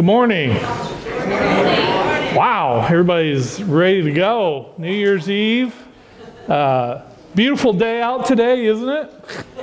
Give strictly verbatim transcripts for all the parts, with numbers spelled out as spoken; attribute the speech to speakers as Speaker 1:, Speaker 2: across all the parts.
Speaker 1: Good morning. Wow, everybody's ready to go. New Year's Eve. Uh, beautiful day out today, isn't it?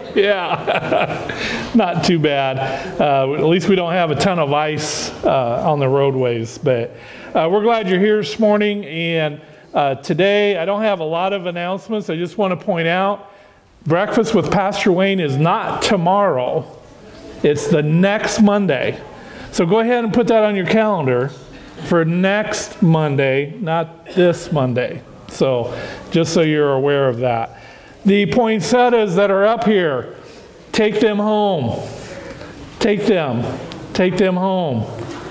Speaker 1: Yeah, not too bad. Uh, at least we don't have a ton of ice uh, on the roadways. But uh, we're glad you're here this morning. And uh, today, I don't have a lot of announcements. I just want to point out, breakfast with Pastor Wayne is not tomorrow. It's the next Monday. So go ahead and put that on your calendar for next Monday, not this Monday. So just so you're aware of that. The poinsettias that are up here, take them home. Take them. Take them home.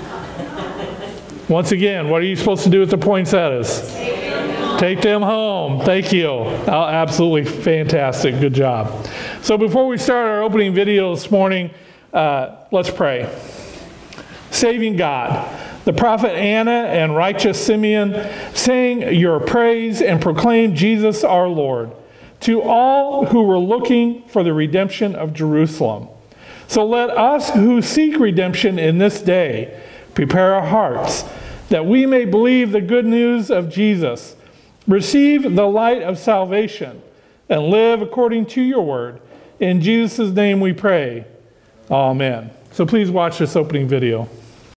Speaker 1: Once again, what are you supposed to do with the poinsettias? Take them home. Take them home. Thank you. Oh, absolutely fantastic. Good job. So before we start our opening video this morning, uh, let's pray. Saving God, the prophet Anna and righteous Simeon sang your praise and proclaimed Jesus our Lord to all who were looking for the redemption of Jerusalem. So let us who seek redemption in this day prepare our hearts that we may believe the good news of Jesus, receive the light of salvation, and live according to your word. In Jesus' name we pray. Amen. So please watch this opening video.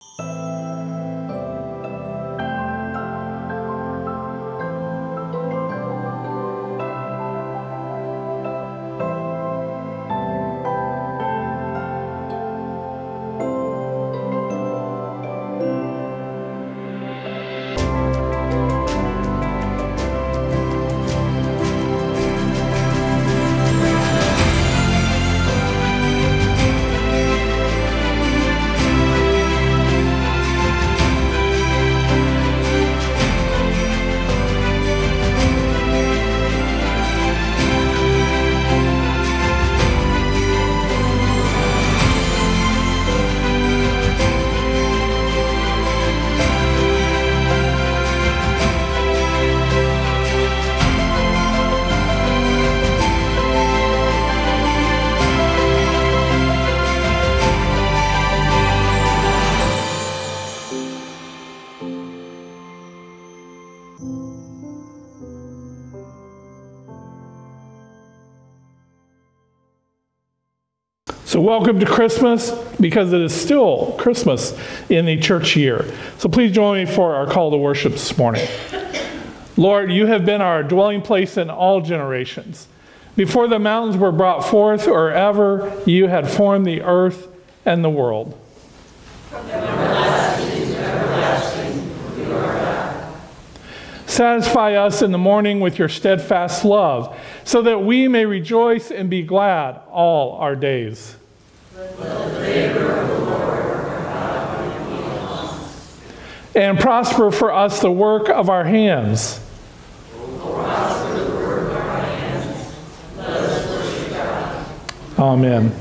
Speaker 1: So welcome to Christmas, because it is still Christmas in the church year. So please join me for our call to worship this morning. Lord, you have been our dwelling place in all generations. Before the mountains were brought forth, or ever you had formed the earth and the world. From everlasting to everlasting, you are God. Satisfy us in the morning with your steadfast love, so that we may rejoice and be glad all our days. Let the favor of the Lord our God be upon us. And prosper for us the work of our hands. Prosper the work of our hands. Let us worship God. Amen.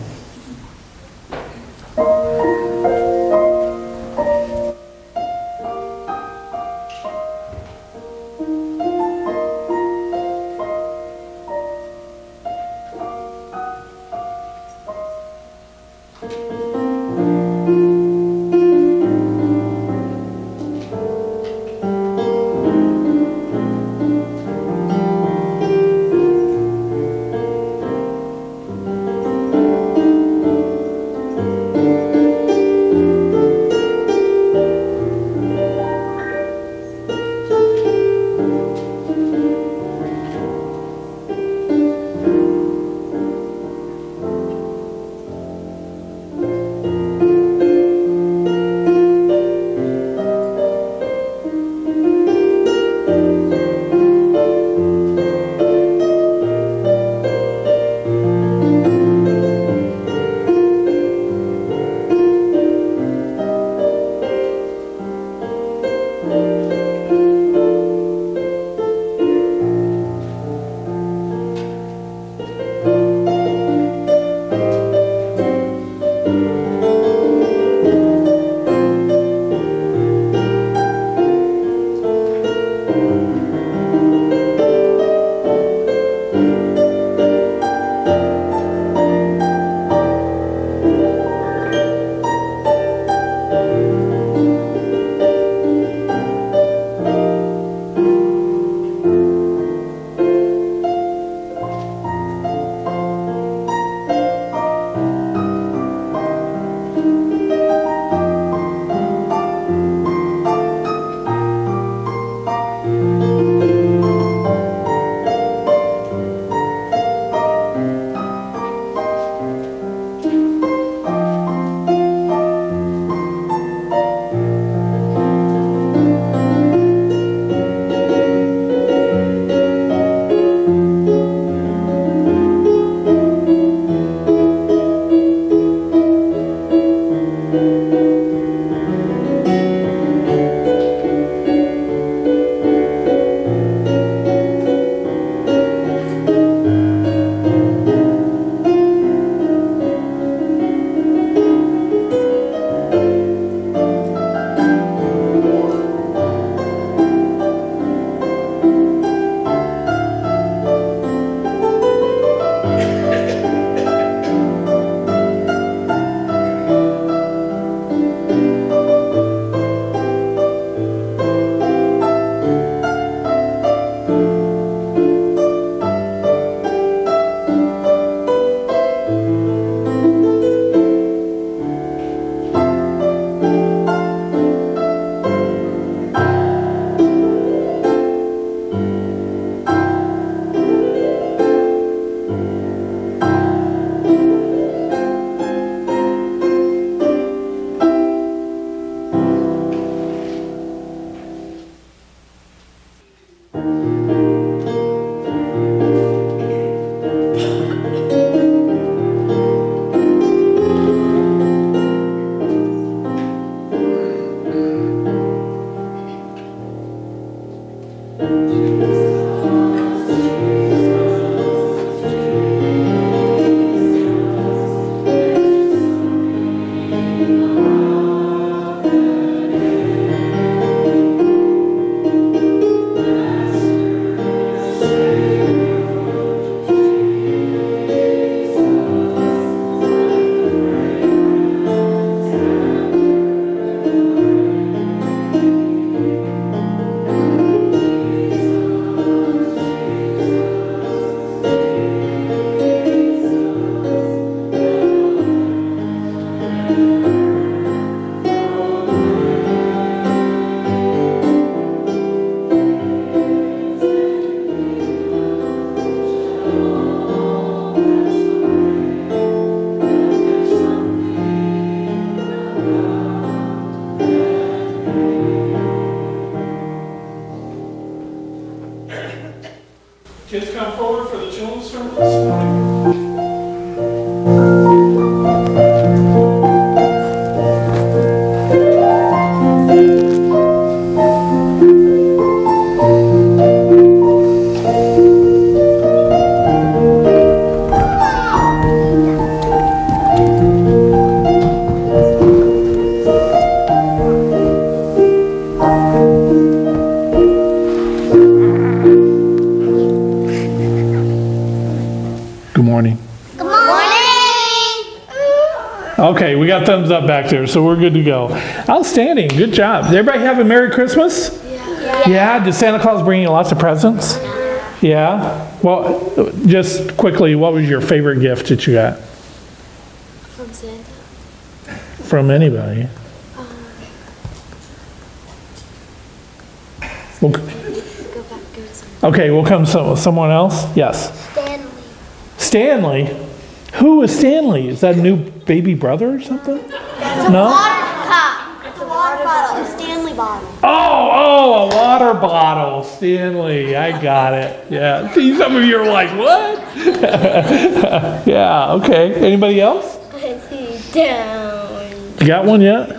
Speaker 1: Okay, we got thumbs up back there, so we're good to go. Outstanding. Good job. Did everybody have a Merry Christmas?
Speaker 2: Yeah.
Speaker 1: Yeah? Did Santa Claus bring you lots of presents? Yeah? Well, just quickly, what was your favorite gift that you got?
Speaker 2: From Santa?
Speaker 1: From anybody?
Speaker 2: Um,
Speaker 1: We'll,
Speaker 2: go back, go to some.
Speaker 1: okay, we'll come so, someone else? Yes.
Speaker 2: Stanley.
Speaker 1: Stanley? Who is Stanley? Is that a new baby brother or something?
Speaker 2: It's a
Speaker 1: No?
Speaker 2: water cup. It's a water bottle. A Stanley bottle.
Speaker 1: Oh, oh, a water bottle. Stanley. I got it. Yeah. See, some of you are like, what? Yeah, okay. Anybody else?
Speaker 2: Down.
Speaker 1: You got one yet?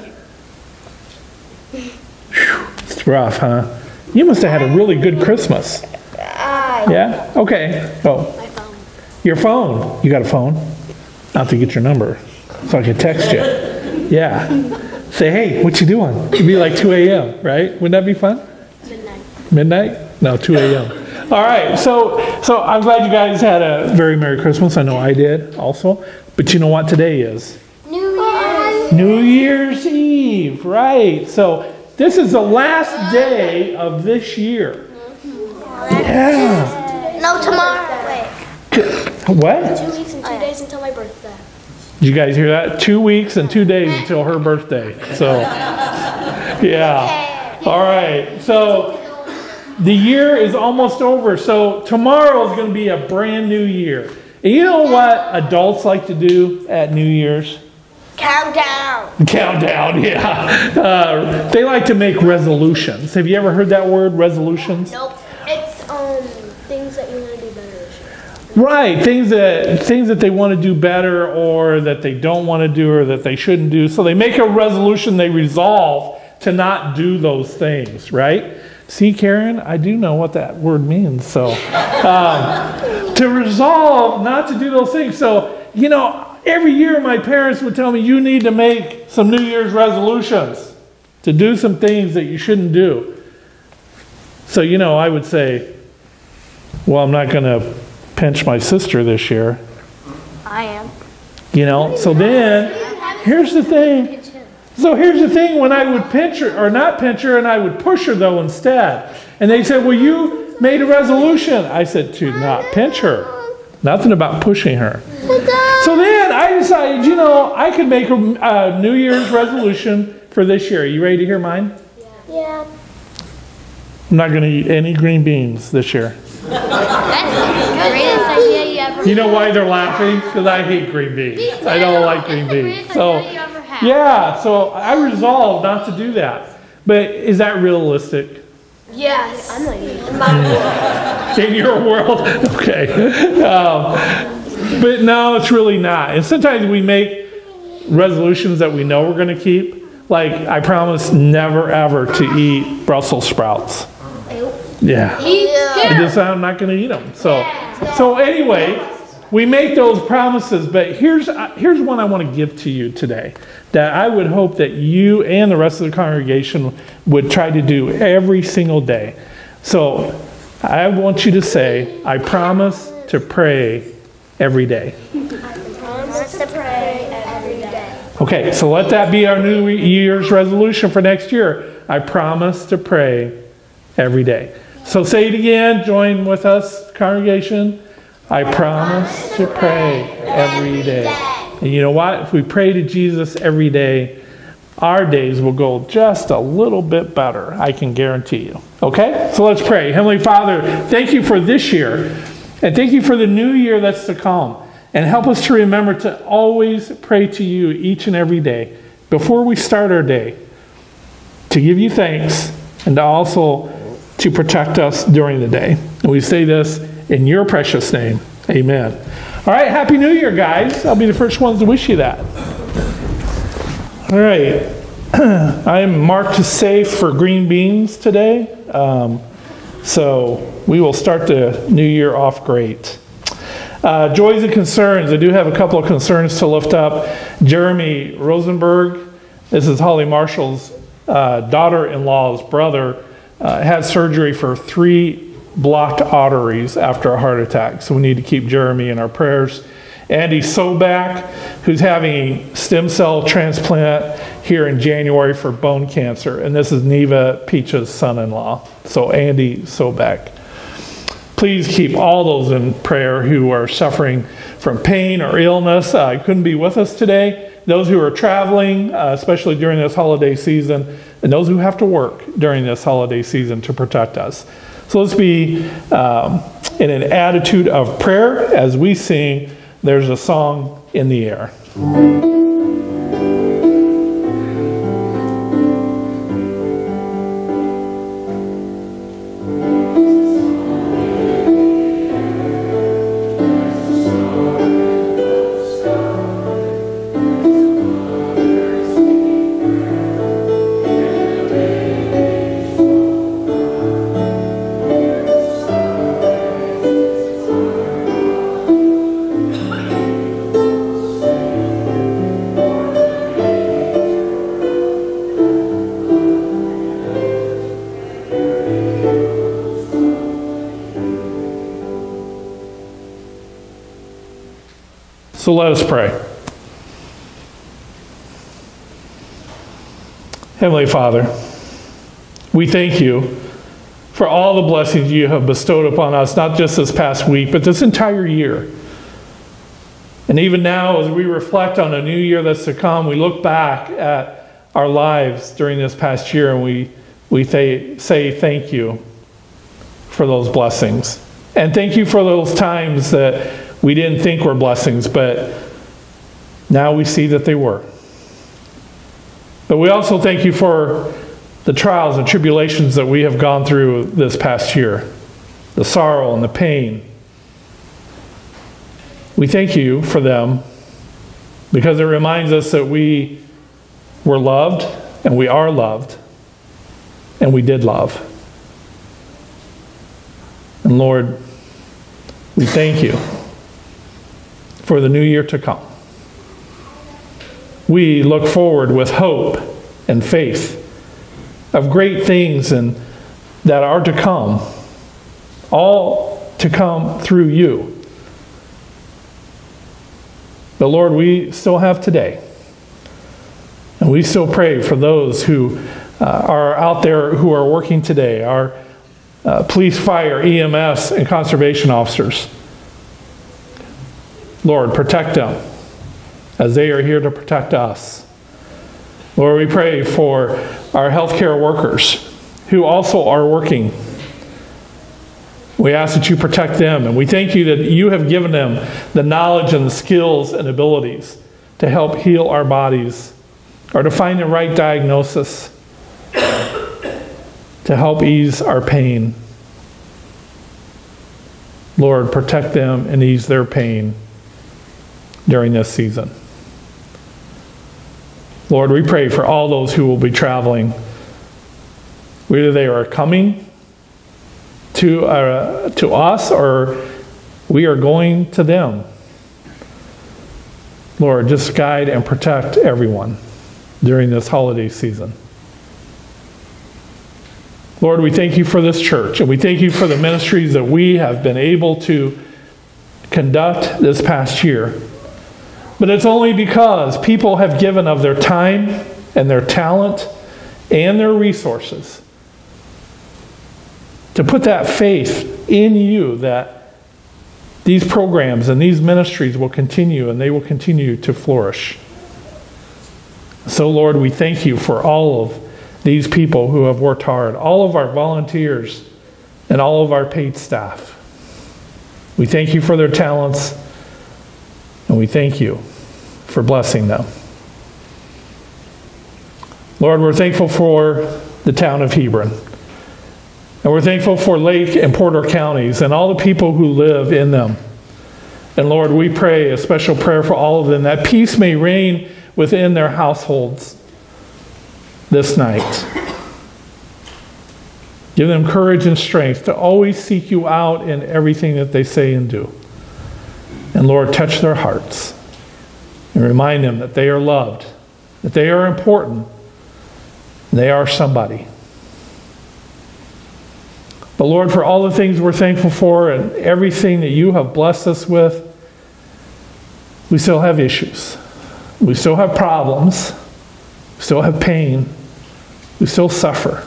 Speaker 1: Whew, it's rough, huh? You must have had a really good Christmas.
Speaker 2: Ah,
Speaker 1: Yeah? Okay. Oh,
Speaker 2: my phone.
Speaker 1: your phone. You got a phone? I'll have to get your number so I can text you. Yeah. Say, hey, what you doing? It'd be like two a.m., right? Wouldn't that be fun?
Speaker 2: Midnight.
Speaker 1: Midnight? No, two a.m. All right. So, so I'm glad you guys had a very Merry Christmas. I know I did also. But you know what today is?
Speaker 2: New Year's.
Speaker 1: New Year's Eve, right. So this is the last day of this year. Yeah.
Speaker 2: No, tomorrow. Wait.
Speaker 1: What?
Speaker 2: Two weeks and two days until my birthday.
Speaker 1: Did you guys hear that? Two weeks and two days until her birthday. So, yeah. All right. So the year is almost over. So tomorrow is going to be a brand new year. And you know what adults like to do at New Year's?
Speaker 2: Countdown.
Speaker 1: Countdown, yeah. Uh, they like to make resolutions. Have you ever heard that word, resolutions?
Speaker 2: Nope. It's um things that you want to do better this year.
Speaker 1: Right, things that things that they want to do better or that they don't want to do or that they shouldn't do. So they make a resolution, they resolve to not do those things, right? See, Karen, I do know what that word means. So um, to resolve not to do those things. So, you know, every year my parents would tell me, you need to make some New Year's resolutions to do some things that you shouldn't do. So, you know, I would say, well, I'm not going to pinch my sister this year.
Speaker 2: I am.
Speaker 1: You know, so then, here's the thing. So here's the thing, when I would pinch her, or not pinch her, and I would push her though instead. And they said, well, you made a resolution. I said, to not pinch her. Nothing about pushing her. So then I decided, you know, I could make a, a New Year's resolution for this year. You ready to hear mine?
Speaker 2: Yeah.
Speaker 1: I'm not going to eat any green beans this year.
Speaker 2: That's the greatest idea you ever had.
Speaker 1: You know why they're laughing? Because I hate green beans. I don't like green beans. So, yeah, so I resolved not to do that. But is that realistic?
Speaker 2: Yes. I'm not eating. In my world.
Speaker 1: In your world? Okay. Um, but no, it's really not. And sometimes we make resolutions that we know we're going to keep. Like, I promise never ever to eat Brussels sprouts. Yeah. I just, I'm not going to eat them. So, so anyway, we make those promises. But here's, uh, here's one I want to give to you today that I would hope that you and the rest of the congregation would try to do every single day. So I want you to say, I promise to pray every day.
Speaker 2: I promise to pray every day.
Speaker 1: Okay, so let that be our New Year's resolution for next year. I promise to pray every day. So say it again. Join with us, congregation. I promise to pray every day. And you know what? If we pray to Jesus every day, our days will go just a little bit better. I can guarantee you. Okay? So let's pray. Heavenly Father, thank you for this year. And thank you for the new year that's to come. And help us to remember to always pray to you each and every day before we start our day, to give you thanks and to also to protect us during the day. And we say this in your precious name. Amen. All right, Happy New Year, guys. I'll be the first ones to wish you that. All right. I am marked as safe for green beans today. Um, so we will start the new year off great. Uh, joys and concerns. I do have a couple of concerns to lift up. Jeremy Rosenberg, this is Holly Marshall's uh, daughter-in-law's brother, uh, had surgery for three blocked arteries after a heart attack. So we need to keep Jeremy in our prayers. Andy Sobak, who's having a stem cell transplant here in January for bone cancer. And this is Neva Peach's son-in-law. So Andy Sobak. Please keep all those in prayer who are suffering from pain or illness. Uh, couldn't be with us today. Those who are traveling, uh, especially during this holiday season, and those who have to work during this holiday season to protect us. So let's be um, in an attitude of prayer as we sing There's a Song in the Air. So let us pray. Heavenly Father, we thank you for all the blessings you have bestowed upon us, not just this past week, but this entire year. And even now, as we reflect on a new year that's to come, we look back at our lives during this past year and we, we th- say thank you for those blessings. And thank you for those times that we didn't think were blessings, but now we see that they were. But we also thank you for the trials and tribulations that we have gone through this past year, the sorrow and the pain. We thank you for them because it reminds us that we were loved and we are loved and we did love. And Lord, we thank you for the new year to come. We look forward with hope and faith of great things and that are to come, all to come through you. But Lord, we still have today. And we still pray for those who uh, are out there who are working today, our uh, police, fire, E M S, and conservation officers. Lord, protect them as they are here to protect us. Lord, we pray for our healthcare workers who also are working. We ask that you protect them, and we thank you that you have given them the knowledge and the skills and abilities to help heal our bodies or to find the right diagnosis to help ease our pain. Lord, protect them and ease their pain during this season. Lord, we pray for all those who will be traveling, whether they are coming to, uh, to us or we are going to them. Lord, just guide and protect everyone during this holiday season. Lord, we thank you for this church, and we thank you for the ministries that we have been able to conduct this past year. But it's only because people have given of their time and their talent and their resources to put that faith in you that these programs and these ministries will continue and they will continue to flourish. So, Lord, we thank you for all of these people who have worked hard, all of our volunteers and all of our paid staff. We thank you for their talents, and we thank you for blessing them. Lord, we're thankful for the town of Hebron. And we're thankful for Lake and Porter counties and all the people who live in them. And Lord, we pray a special prayer for all of them, that peace may reign within their households this night. Give them courage and strength to always seek you out in everything that they say and do. And Lord, touch their hearts and remind them that they are loved, that they are important, they are somebody. But Lord, for all the things we're thankful for and everything that you have blessed us with, We still have issues. We still have problems. We still have pain. We still suffer.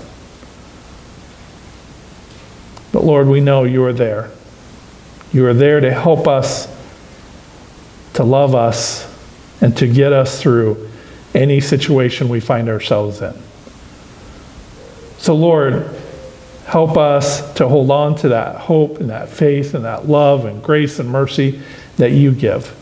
Speaker 1: But Lord, we know you are there. You are there to help us, to love us, and to get us through any situation we find ourselves in. So Lord, help us to hold on to that hope and that faith and that love and grace and mercy that you give.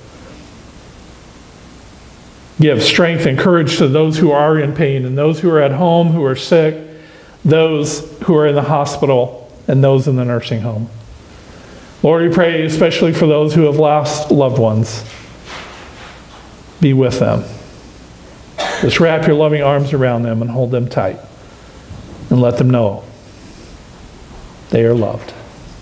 Speaker 1: Give strength and courage to those who are in pain and those who are at home, who are sick, those who are in the hospital, and those in the nursing home. Lord, we pray especially for those who have lost loved ones. Be with them. Just wrap your loving arms around them and hold them tight. And let them know they are loved.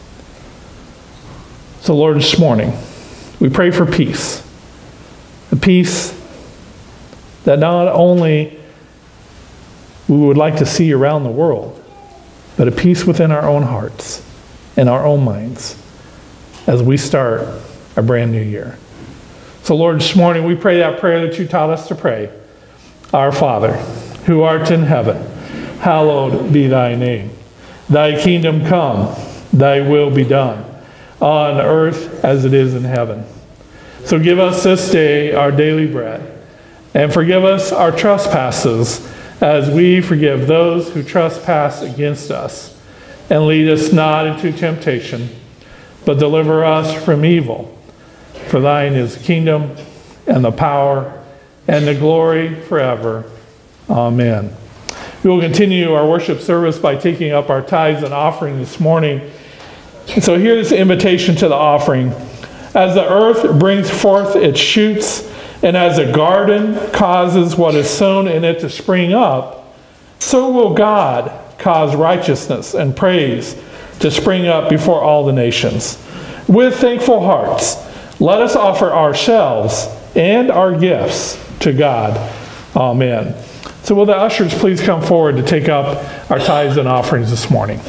Speaker 1: So Lord, this morning, we pray for peace. A peace that not only we would like to see around the world, but a peace within our own hearts and our own minds as we start a brand new year. So Lord, this morning we pray that prayer that you taught us to pray. Our Father, who art in heaven, hallowed be thy name. Thy kingdom come, thy will be done, on earth as it is in heaven. So give us this day our daily bread, and forgive us our trespasses as we forgive those who trespass against us. And lead us not into temptation, but deliver us from evil. For thine is the kingdom and the power and the glory forever. Amen. We will continue our worship service by taking up our tithes and offering this morning. And so here's the invitation to the offering. As the earth brings forth its shoots, and as a garden causes what is sown in it to spring up, so will God cause righteousness and praise to spring up before all the nations. With thankful hearts, let us offer ourselves and our gifts to God. Amen. So will the ushers please come forward to take up our tithes and offerings this morning.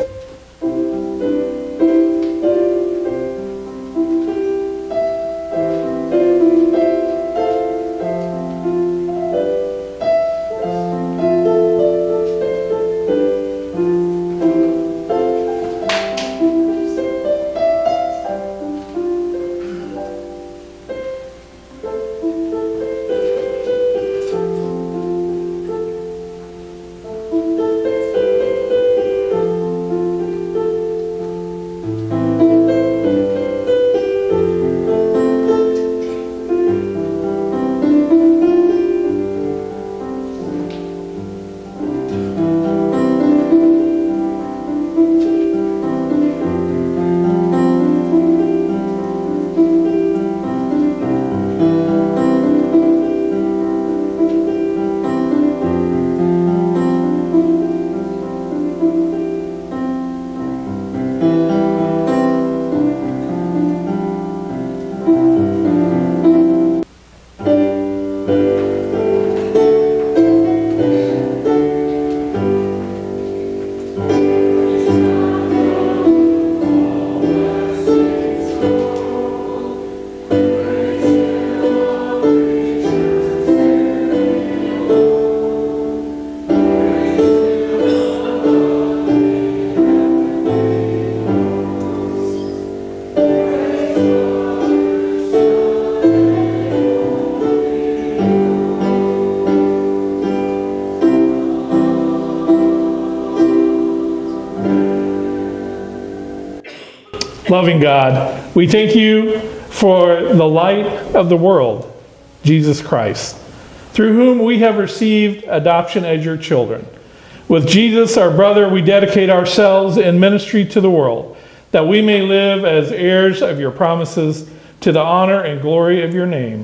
Speaker 1: Loving God, we thank you for the light of the world, Jesus Christ, through whom we have received adoption as your children. With Jesus, our brother, we dedicate ourselves in ministry to the world, that we may live as heirs of your promises to the honor and glory of your name.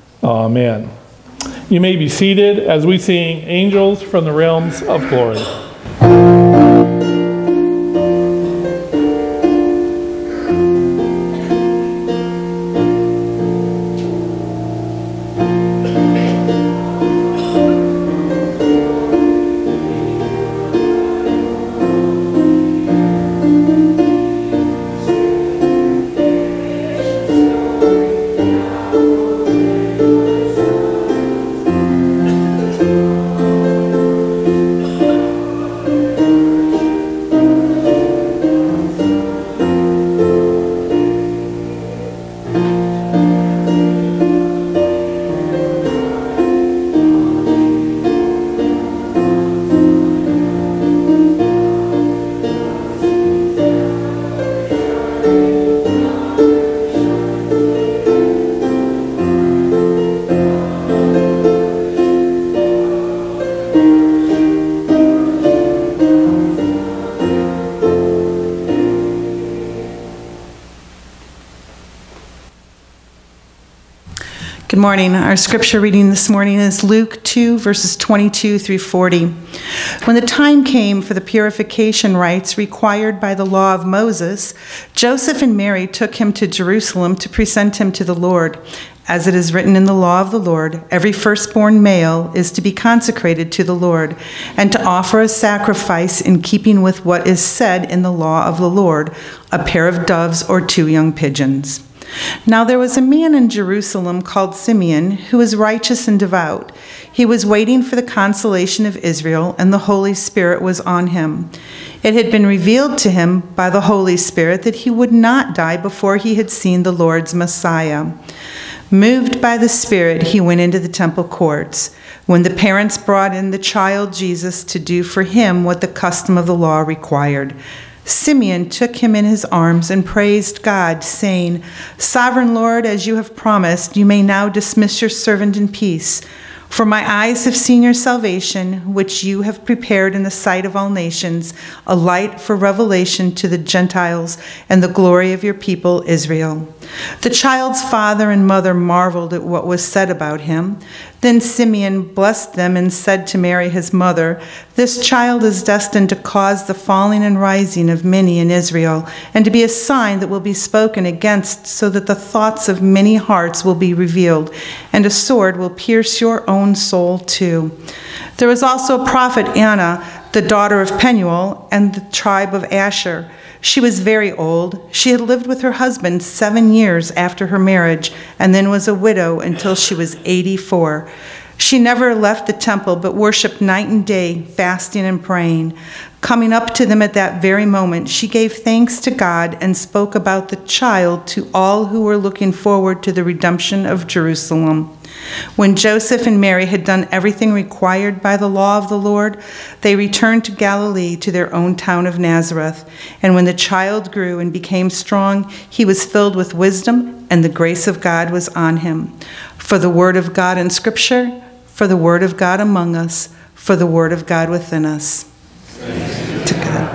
Speaker 1: Amen. You may be seated as we sing Angels from the Realms of Glory.
Speaker 2: Glory.
Speaker 3: Good morning. Our scripture reading this morning is Luke two, verses twenty-two through forty. When the time came for the purification rites required by the law of Moses, Joseph and Mary took him to Jerusalem to present him to the Lord. As it is written in the law of the Lord, every firstborn male is to be consecrated to the Lord, and to offer a sacrifice in keeping with what is said in the law of the Lord, a pair of doves or two young pigeons. Now there was a man in Jerusalem called Simeon, who was righteous and devout. He was waiting for the consolation of Israel, and the Holy Spirit was on him. It had been revealed to him by the Holy Spirit that he would not die before he had seen the Lord's Messiah. Moved by the Spirit, he went into the temple courts. When the parents brought in the child Jesus to do for him what the custom of the law required, Simeon took him in his arms and praised God, saying, "Sovereign Lord, as you have promised, you may now dismiss your servant in peace. For my eyes have seen your salvation, which you have prepared in the sight of all nations, a light for revelation to the Gentiles and the glory of your people Israel." The child's father and mother marveled at what was said about him. Then Simeon blessed them and said to Mary his mother, "This child is destined to cause the falling and rising of many in Israel, and to be a sign that will be spoken against, so that the thoughts of many hearts will be revealed, and a sword will pierce your own soul too." There was also a prophet Anna, the daughter of Penuel, and the tribe of Asher. She was very old. She had lived with her husband seven years after her marriage, and then was a widow until she was eighty-four. She never left the temple, but worshiped night and day, fasting and praying. Coming up to them at that very moment, she gave thanks to God and spoke about the child to all who were looking forward to the redemption of Jerusalem. When Joseph and Mary had done everything required by the law of the Lord, they returned to Galilee, to their own town of Nazareth. And when the child grew and became strong, he was filled with wisdom, and the grace of God was on him. For the word of God in Scripture, for the word of God among us, for the word of God within us. To God.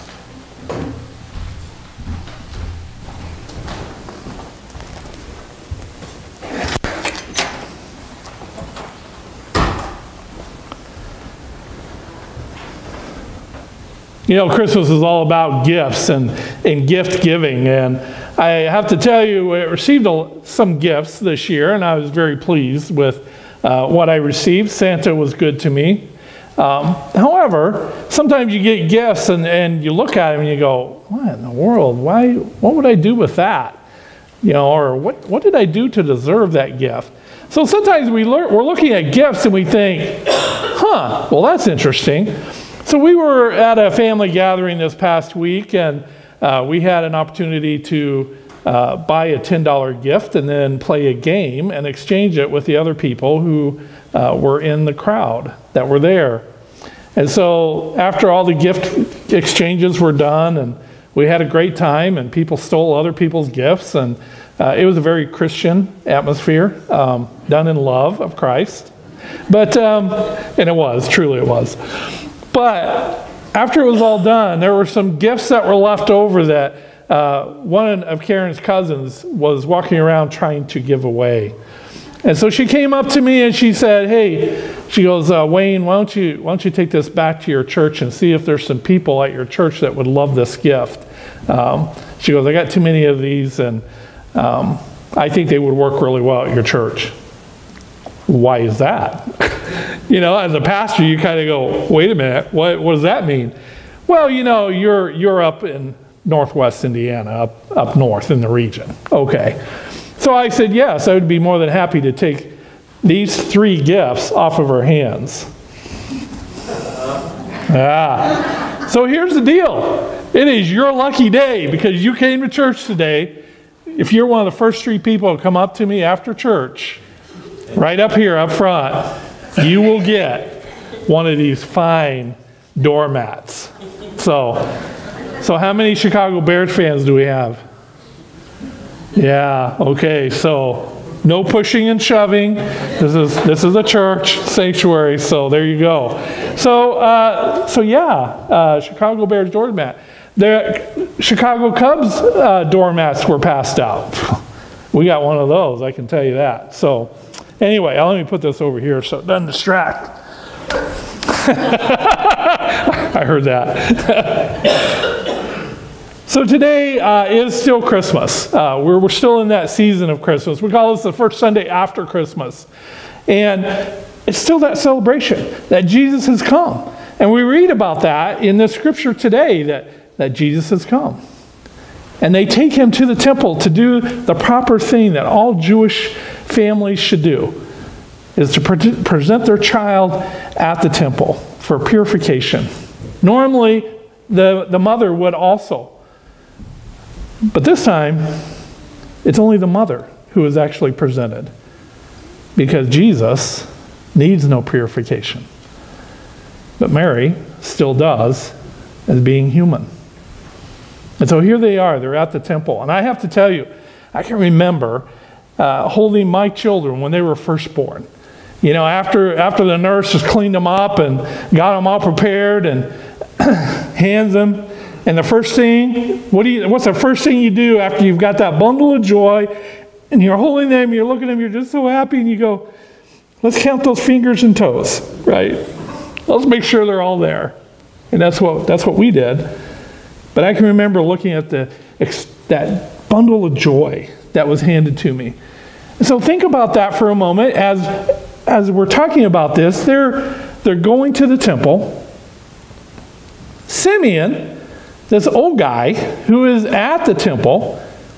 Speaker 1: You know, Christmas is all about gifts and, and gift giving. And I have to tell you, I received a, some gifts this year, and I was very pleased with uh, what I received. Santa was good to me. Um, however, sometimes you get gifts and, and you look at them and you go, what in the world? Why? What would I do with that? You know, or what, what did I do to deserve that gift? So sometimes we learn, we're looking at gifts and we think, huh, well, that's interesting. So we were at a family gathering this past week, and uh, we had an opportunity to uh, buy a ten dollar gift and then play a game and exchange it with the other people who uh, were in the crowd that were there. And so after all the gift exchanges were done, and we had a great time, and people stole other people's gifts, and uh, it was a very Christian atmosphere, um, done in love of Christ. But, um, and it was, truly it was. But after it was all done, there were some gifts that were left over that uh, one of Karen's cousins was walking around trying to give away. And so she came up to me and she said, hey, she goes, uh, Wayne, why don't you why don't you take this back to your church and see if there's some people at your church that would love this gift. Um, she goes, I got too many of these, and um, I think they would work really well at your church. Why is that? You know, as a pastor, you kind of go, wait a minute, what, what does that mean? Well, you know, you're you're up in Northwest Indiana, up, up north in the region. Okay. So I said, yes, I would be more than happy to take these three gifts off of her hands. Ah. So here's the deal. It is your lucky day because you came to church today. If you're one of the first three people to come up to me after church, right up here, up front, you will get one of these fine doormats. So, so how many Chicago Bears fans do we have? Yeah, okay, so no pushing and shoving. This is this is a church sanctuary, so there you go. So, uh, so yeah, uh, Chicago Bears doormat. The Chicago Cubs uh, doormats were passed out. We got one of those, I can tell you that. So, Anyway, let me put this over here so it doesn't distract. I heard that. So today uh, is still Christmas. Uh, we're, we're still in that season of Christmas. We call this the first Sunday after Christmas. And it's still that celebration that Jesus has come. And we read about that in the scripture today, that, that Jesus has come. And they take him to the temple to do the proper thing that all Jewish families should do, is to pre- present their child at the temple for purification. Normally, the, the mother would also. But this time, it's only the mother who is actually presented, because Jesus needs no purification. But Mary still does, as being human. And so here they are, they're at the temple. And I have to tell you, I can remember uh, holding my children when they were first born. You know, after after the nurse has cleaned them up and got them all prepared and hands them. And the first thing, what do you, what's the first thing you do after you've got that bundle of joy and you're holding them, you're looking at them, you're just so happy, and you go, let's count those fingers and toes, right? Let's make sure they're all there. And that's what that's what we did. But I can remember looking at the that bundle of joy that was handed to me. And so think about that for a moment as as we're talking about this. They're they're going to the temple. Simeon, this old guy who is at the temple,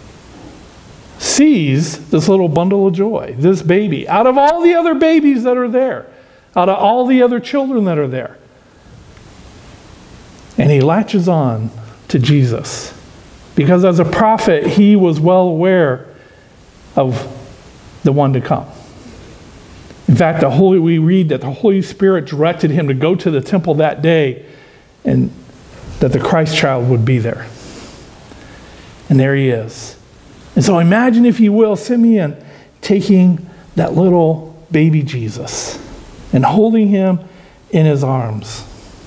Speaker 1: sees this little bundle of joy, this baby, out of all the other babies that are there, out of all the other children that are there. And he latches on to Jesus, because as a prophet, he was well aware of the one to come. In fact, the Holy, we read that the Holy Spirit directed him to go to the temple that day, and that the Christ child would be there. And there he is. And so imagine, if you will, Simeon taking that little baby Jesus and holding him in his arms.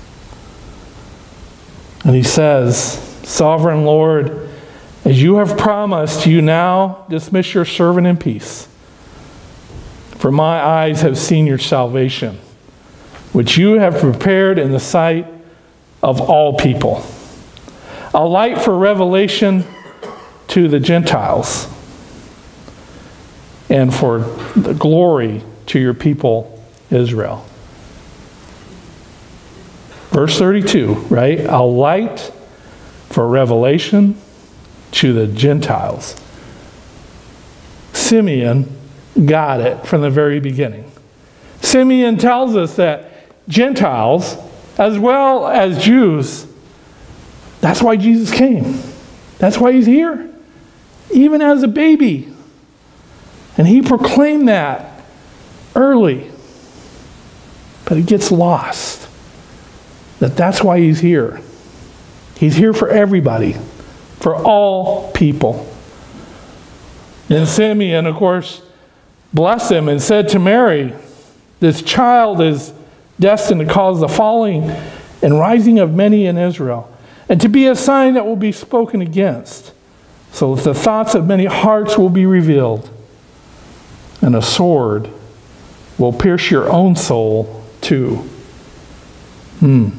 Speaker 1: And he says, Sovereign Lord, as you have promised, you now dismiss your servant in peace. For my eyes have seen your salvation, which you have prepared in the sight of all people, a light for revelation to the Gentiles, and for the glory to your people Israel. Verse thirty-two, right? A light for revelation to the Gentiles. Simeon got it from the very beginning. Simeon tells us that Gentiles, as well as Jews, that's why Jesus came. That's why he's here. Even as a baby. And he proclaimed that early. But it gets lost. That that's why he's here. He's here for everybody. For all people. And Simeon, of course, blessed him and said to Mary, this child is destined to cause the falling and rising of many in Israel, and to be a sign that will be spoken against, so that the thoughts of many hearts will be revealed, and a sword will pierce your own soul too. Hmm.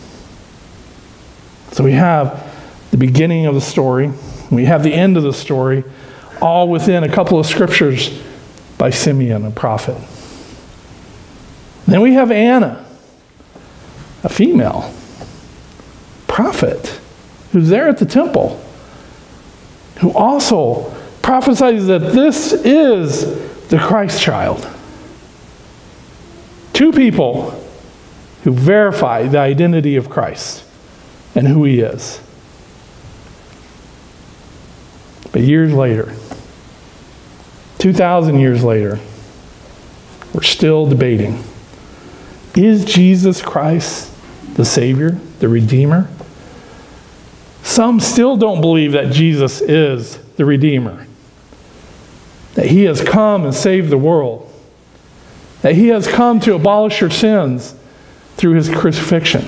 Speaker 1: So we have the beginning of the story, we have the end of the story, all within a couple of scriptures by Simeon, a prophet. Then we have Anna, a female prophet, who's there at the temple, who also prophesies that this is the Christ child. Two people who verify the identity of Christ and who he is. But years later, two thousand years later, we're still debating. Is Jesus Christ the Savior, the Redeemer? Some still don't believe that Jesus is the Redeemer. That he has come and saved the world. That he has come to abolish your sins through his crucifixion.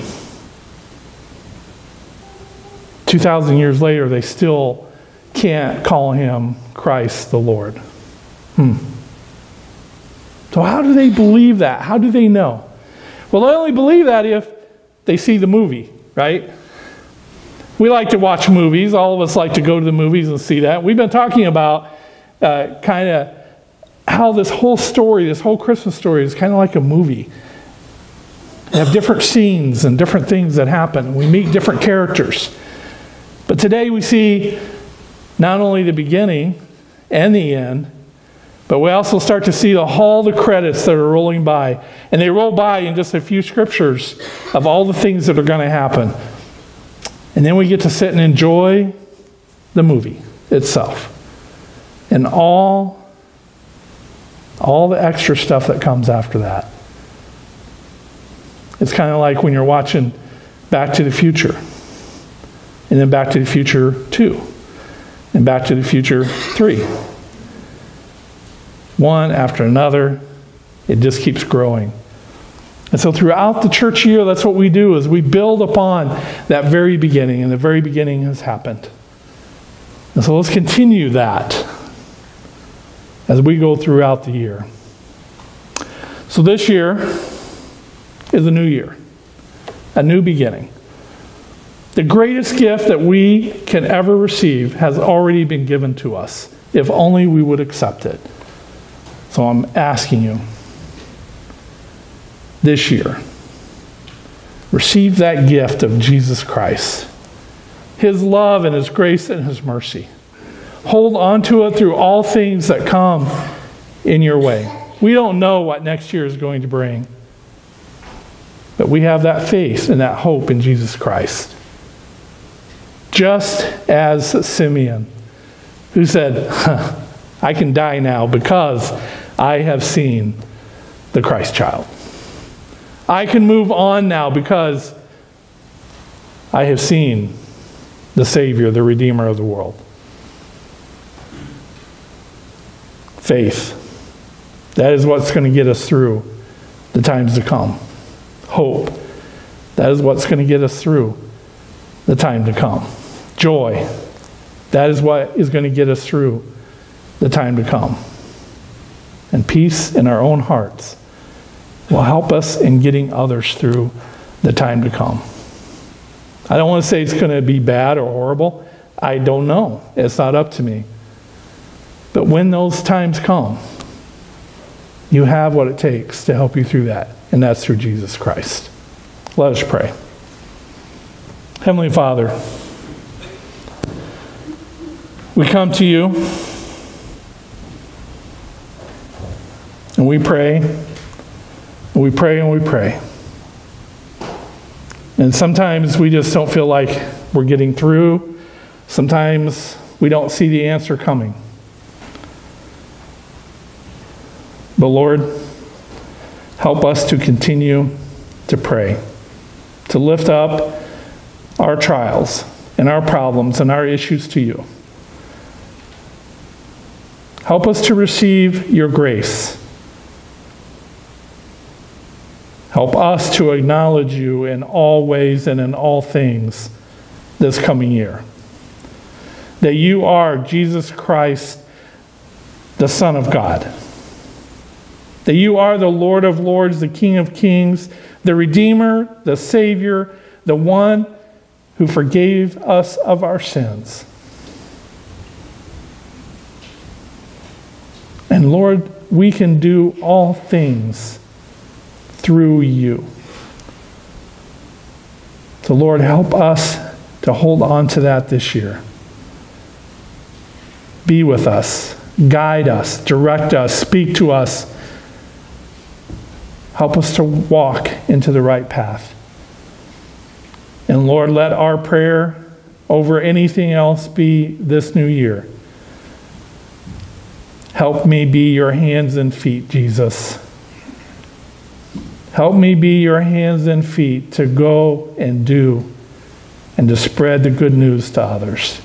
Speaker 1: two thousand years later, they still can't call him Christ the Lord. Hmm. So how do they believe that? How do they know? Well, they only believe that if they see the movie, right? We like to watch movies. All of us like to go to the movies and see that. We've been talking about uh, kind of how this whole story, this whole Christmas story is kind of like a movie. We have different scenes and different things that happen. We meet different characters. But today we see not only the beginning and the end, but we also start to see the, all the credits that are rolling by. And they roll by in just a few scriptures of all the things that are going to happen. And then we get to sit and enjoy the movie itself. And all, all the extra stuff that comes after that. It's kind of like when you're watching Back to the Future. And then Back to the Future two. And Back to the Future three. One after another. It just keeps growing. And so throughout the church year, that's what we do, is we build upon that very beginning. And the very beginning has happened. And so let's continue that as we go throughout the year. So this year is a new year. A new beginning. The greatest gift that we can ever receive has already been given to us, if only we would accept it. So I'm asking you, this year, receive that gift of Jesus Christ. His love and His grace and His mercy. Hold on to it through all things that come in your way. We don't know what next year is going to bring, but we have that faith and that hope in Jesus Christ. Just as Simeon, who said, huh, I can die now because I have seen the Christ child. I can move on now because I have seen the Savior, the Redeemer of the world. Faith. That is what's going to get us through the times to come. Hope. That is what's going to get us through the time to come. Joy. That is what is going to get us through the time to come. And peace in our own hearts will help us in getting others through the time to come. I don't want to say it's going to be bad or horrible. I don't know. It's not up to me. But when those times come, you have what it takes to help you through that, and that's through Jesus Christ. Let us pray. Heavenly Father, we come to you and we pray, and we pray and we pray. And sometimes we just don't feel like we're getting through. Sometimes we don't see the answer coming. But Lord, help us to continue to pray, to lift up our trials and our problems and our issues to you. Help us to receive your grace. Help us to acknowledge you in all ways and in all things this coming year. That you are Jesus Christ, the Son of God. That you are the Lord of Lords, the King of Kings, the Redeemer, the Savior, the one who forgave us of our sins. And Lord, we can do all things through you. So Lord, help us to hold on to that this year. Be with us, guide us, direct us, speak to us. Help us to walk into the right path. And Lord, let our prayer over anything else be this new year. Help me be your hands and feet, Jesus. Help me be your hands and feet to go and do and to spread the good news to others.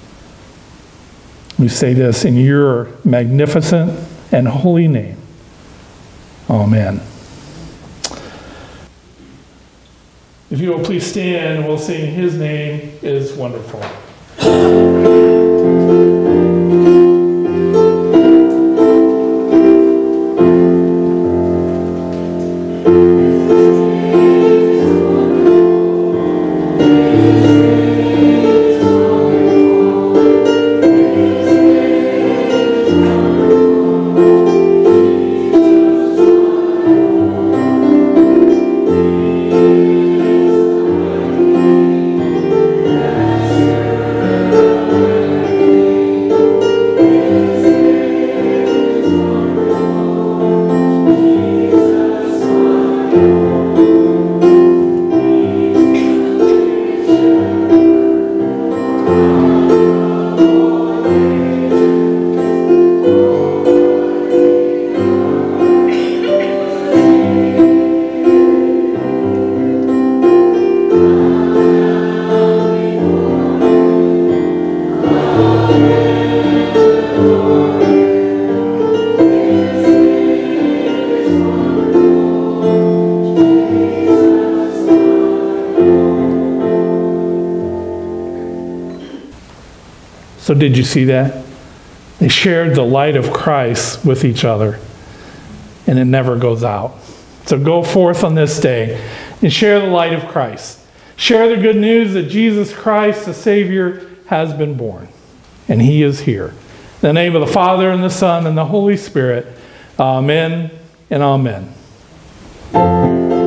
Speaker 1: We say this in your magnificent and holy name. Amen. If you will please stand, we'll sing His Name is Wonderful. So did you see that? They shared the light of Christ with each other, and it never goes out. So go forth on this day and share the light of Christ. Share the good news that Jesus Christ, the Savior, has been born, and he is here. In the name of the Father, and the Son, and the Holy Spirit, amen and amen.